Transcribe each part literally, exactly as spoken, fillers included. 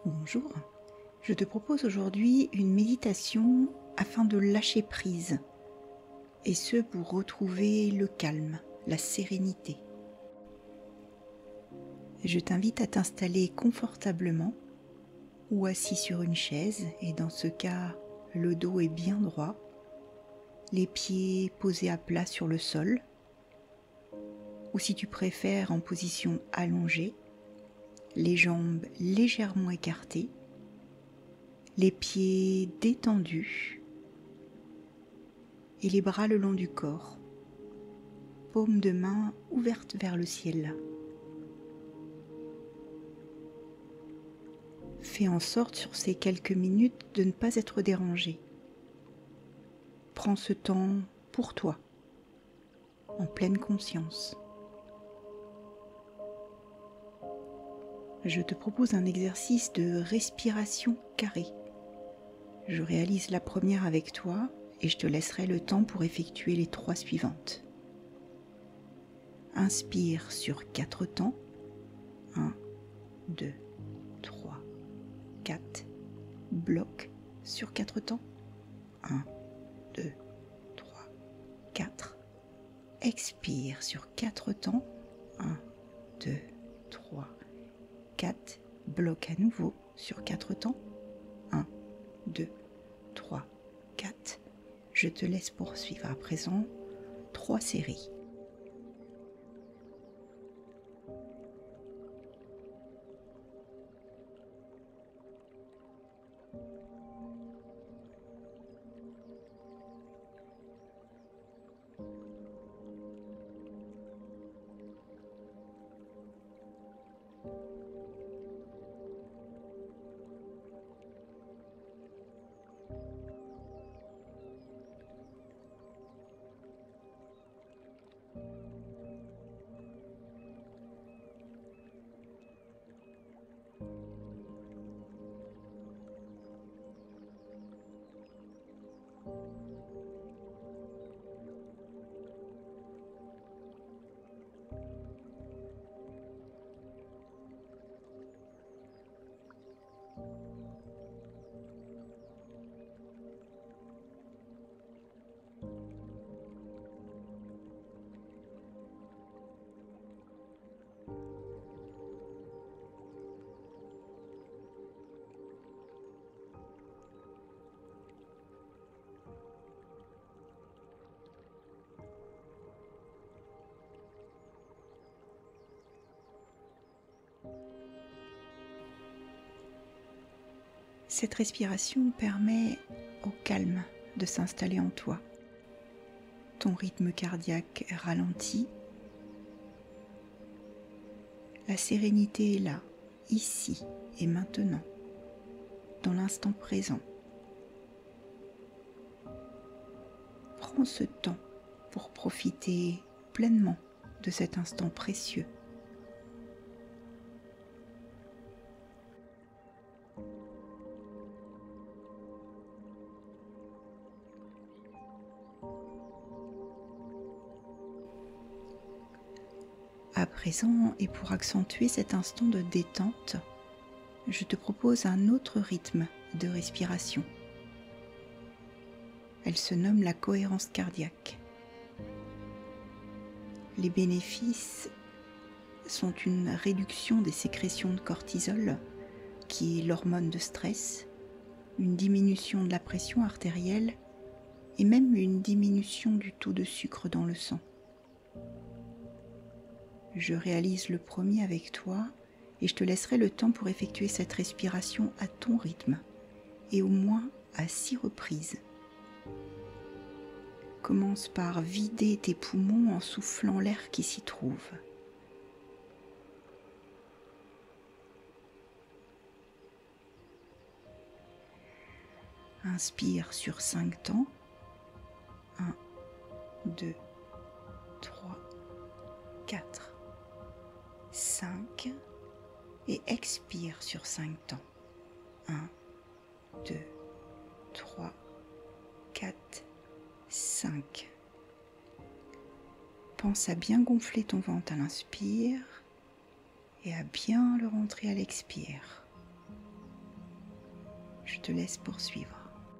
Bonjour, je te propose aujourd'hui une méditation afin de lâcher prise, et ce pour retrouver le calme, la sérénité. Je t'invite à t'installer confortablement ou assis sur une chaise, et dans ce cas, le dos est bien droit, les pieds posés à plat sur le sol, ou si tu préfères en position allongée, les jambes légèrement écartées, les pieds détendus et les bras le long du corps, paumes de main ouvertes vers le ciel. Fais en sorte sur ces quelques minutes de ne pas être dérangé. Prends ce temps pour toi, en pleine conscience. Je te propose un exercice de respiration carrée. Je réalise la première avec toi et je te laisserai le temps pour effectuer les trois suivantes. Inspire sur quatre temps. un, deux, trois, quatre. Bloque sur quatre temps. un, deux, trois, quatre. Expire sur quatre temps. un, deux, trois, quatre. Bloque à nouveau sur quatre temps. un, deux, trois, quatre. Je te laisse poursuivre à présent trois séries. Cette respiration permet au calme de s'installer en toi. Ton rythme cardiaque ralentit. La sérénité est là, ici et maintenant, dans l'instant présent. Prends ce temps pour profiter pleinement de cet instant précieux. À présent, et pour accentuer cet instant de détente, je te propose un autre rythme de respiration. Elle se nomme la cohérence cardiaque. Les bénéfices sont une réduction des sécrétions de cortisol, qui est l'hormone de stress, une diminution de la pression artérielle et même une diminution du taux de sucre dans le sang. Je réalise le premier avec toi et je te laisserai le temps pour effectuer cette respiration à ton rythme et au moins à six reprises. Commence par vider tes poumons en soufflant l'air qui s'y trouve. Inspire sur cinq temps. un, deux, trois, quatre. cinq et expire sur cinq temps. un, deux, trois, quatre, cinq. Pense à bien gonfler ton ventre à l'inspire et à bien le rentrer à l'expire. Je te laisse poursuivre.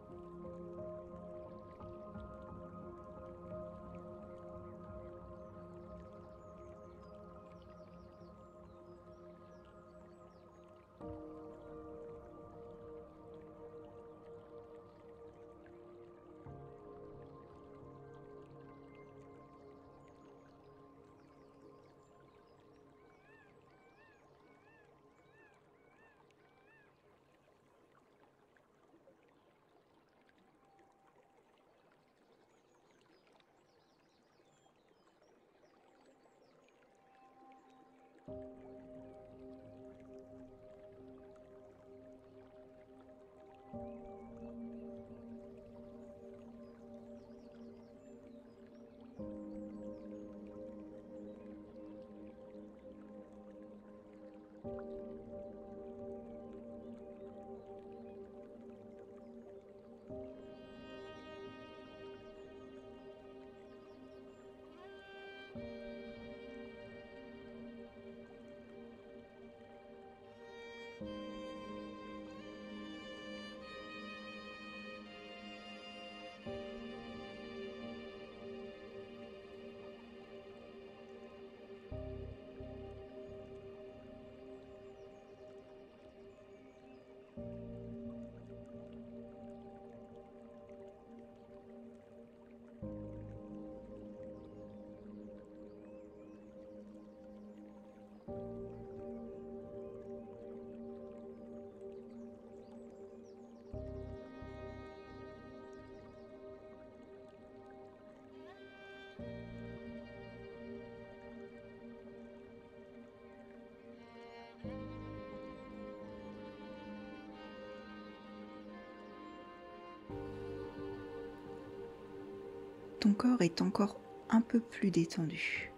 Ton corps est encore un peu plus détendu,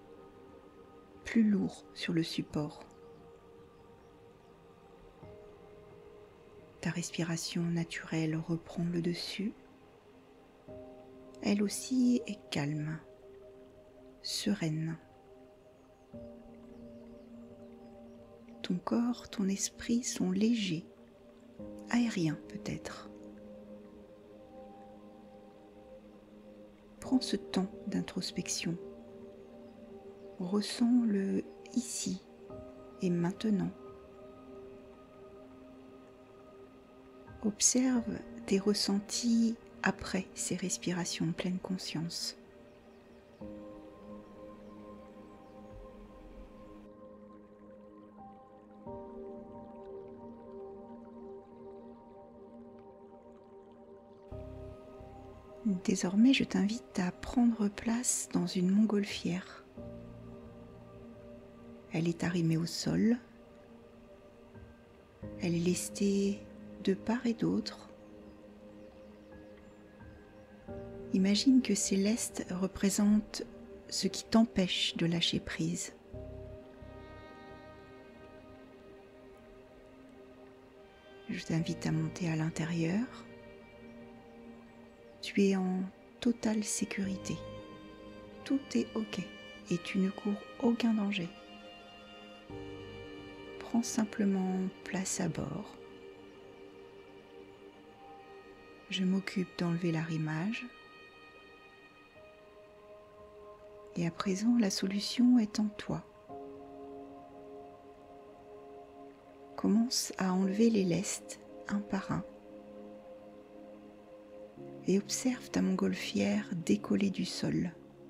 plus lourd sur le support. Ta respiration naturelle reprend le dessus. Elle aussi est calme, sereine. Ton corps, ton esprit sont légers, aériens peut-être. Prends ce temps d'introspection. Ressens-le ici et maintenant. Observe tes ressentis après ces respirations de pleine conscience. Désormais, je t'invite à prendre place dans une montgolfière. Elle est arrimée au sol. Elle est lestée de part et d'autre. Imagine que ces lestes représentent ce qui t'empêche de lâcher prise. Je t'invite à monter à l'intérieur. Tu es en totale sécurité. Tout est ok et tu ne cours aucun danger. Prends simplement place à bord. Je m'occupe d'enlever l'arrimage. Et à présent, la solution est en toi. Commence à enlever les lestes un par un. Et observe ta montgolfière décoller du sol.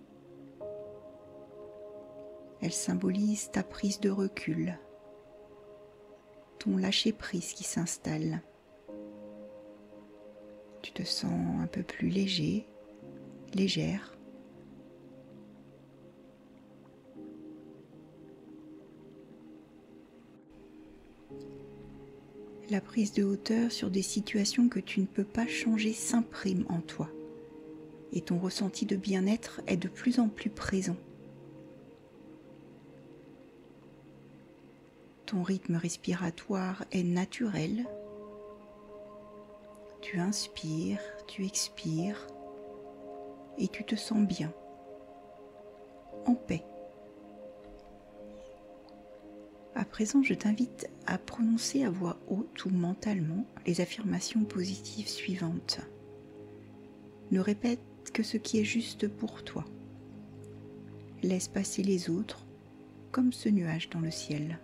Elle symbolise ta prise de recul, ton lâcher-prise qui s'installe. Tu te sens un peu plus léger, légère. La prise de hauteur sur des situations que tu ne peux pas changer s'imprime en toi et ton ressenti de bien-être est de plus en plus présent. Ton rythme respiratoire est naturel. Tu inspires, tu expires et tu te sens bien, en paix. À présent, je t'invite à prononcer à voix haute ou mentalement les affirmations positives suivantes. Ne répète que ce qui est juste pour toi. Laisse passer les autres comme ce nuage dans le ciel.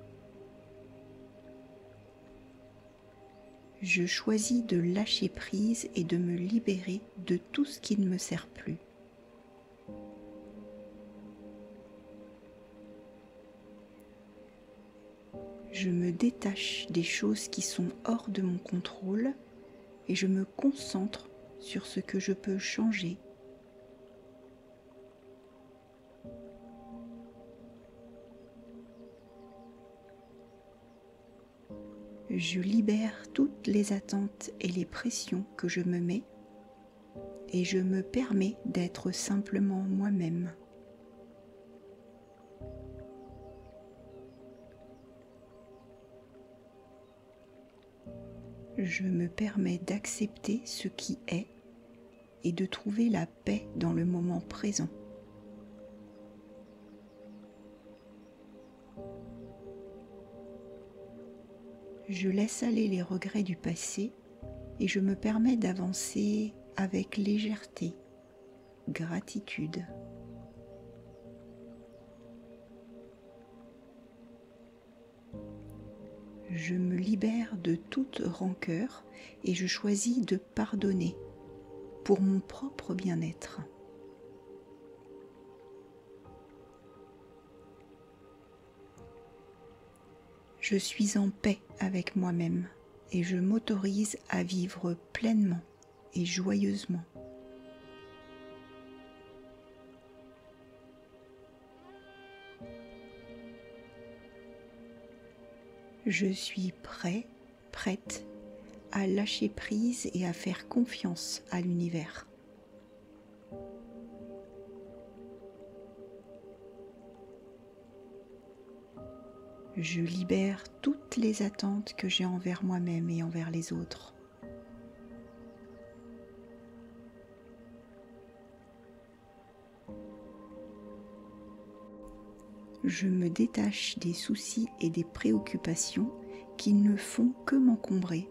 Je choisis de lâcher prise et de me libérer de tout ce qui ne me sert plus. Je me détache des choses qui sont hors de mon contrôle et je me concentre sur ce que je peux changer. Je libère toutes les attentes et les pressions que je me mets et je me permets d'être simplement moi-même. Je me permets d'accepter ce qui est et de trouver la paix dans le moment présent. Je laisse aller les regrets du passé et je me permets d'avancer avec légèreté, gratitude. Je me libère de toute rancœur et je choisis de pardonner pour mon propre bien-être. Je suis en paix avec moi-même et je m'autorise à vivre pleinement et joyeusement. Je suis prêt, prête à lâcher prise et à faire confiance à l'univers. Je libère toutes les attentes que j'ai envers moi-même et envers les autres. Je me détache des soucis et des préoccupations qui ne font que m'encombrer.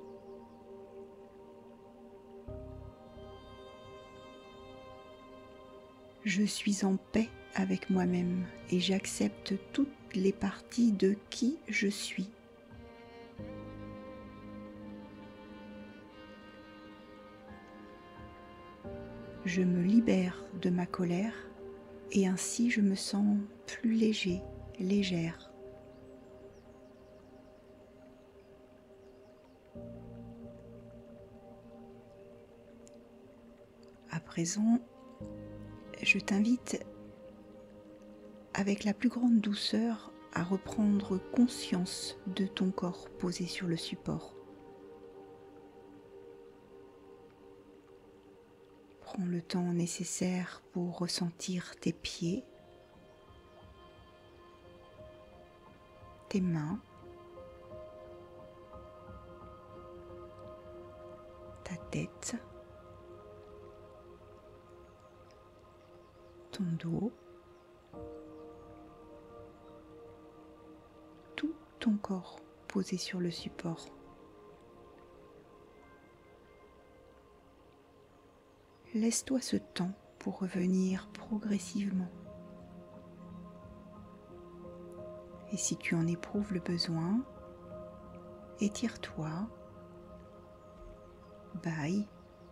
Je suis en paix avec moi-même et j'accepte toutes les parties de qui je suis. Je me libère de ma colère et ainsi je me sens plus léger, légère. À présent, je t'invite avec la plus grande douceur à reprendre conscience de ton corps posé sur le support. Prends le temps nécessaire pour ressentir tes pieds, tes mains, ta tête, ton dos, tout ton corps posé sur le support. Laisse-toi ce temps pour revenir progressivement. Et si tu en éprouves le besoin, étire-toi, bâille.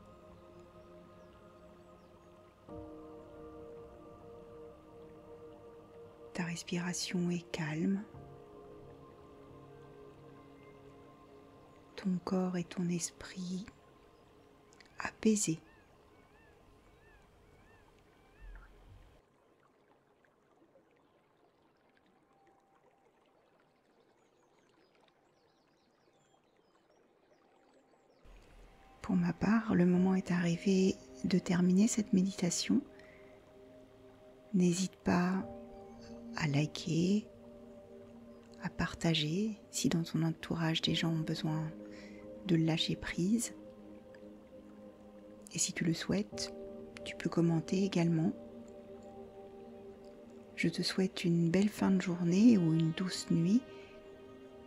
Ta respiration est calme. Ton corps et ton esprit apaisés. Pour ma part, le moment est arrivé de terminer cette méditation. N'hésite pas à liker, à partager si dans ton entourage des gens ont besoin de lâcher prise. Et si tu le souhaites, tu peux commenter également. Je te souhaite une belle fin de journée ou une douce nuit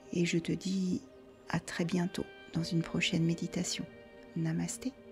et je te dis à très bientôt dans une prochaine méditation. Namasté.